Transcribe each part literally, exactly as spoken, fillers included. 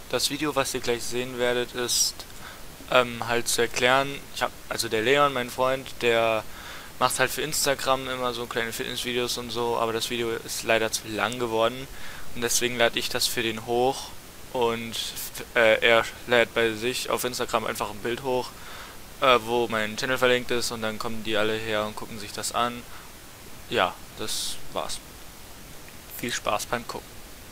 Das Video, was ihr gleich sehen werdet, ist ähm, halt zu erklären. Ich hab, also der Leon, mein Freund, der macht halt für Instagram immer so kleine Fitnessvideos und so, aber das Video ist leider zu lang geworden und deswegen lade ich das für den hoch und äh, er lädt bei sich auf Instagram einfach ein Bild hoch, äh, wo mein Channel verlinkt ist, und dann kommen die alle her und gucken sich das an. Ja, das war's. Viel Spaß beim Gucken.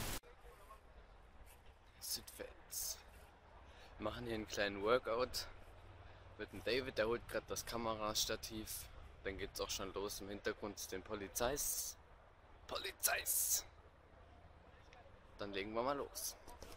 Südwärts. Wir machen hier einen kleinen Workout mit dem David, der holt gerade das Kamerastativ. Dann geht's auch schon los im Hintergrund zu den Polizeis. Polizeis! Dann legen wir mal los.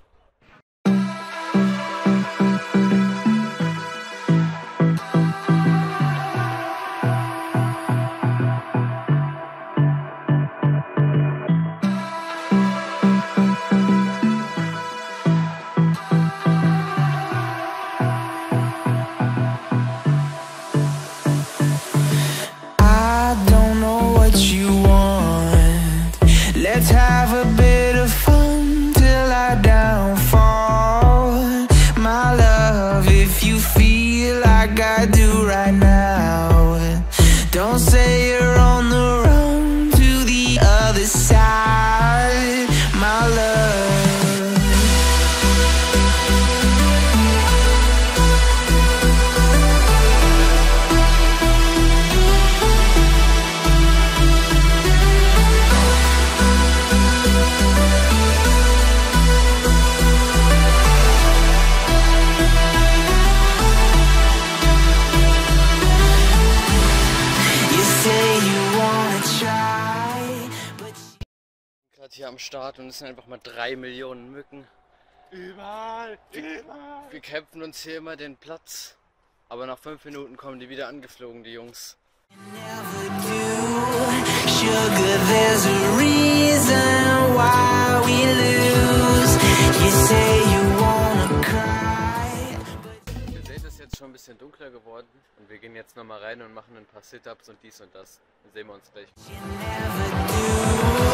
Let's have a bit of fun till I downfall. My love, if you feel like I do right now, don't say you're on the run to the other side, my love. Gerade hier am Start und es sind einfach mal drei Millionen Mücken. Überall, wir, überall. Wir kämpfen uns hier immer den Platz, aber nach fünf Minuten kommen die wieder angeflogen, die Jungs. Ihr seht, es ist jetzt schon ein bisschen dunkler geworden und wir gehen jetzt nochmal rein und machen ein paar Sit-Ups und dies und das. Dann sehen wir uns gleich.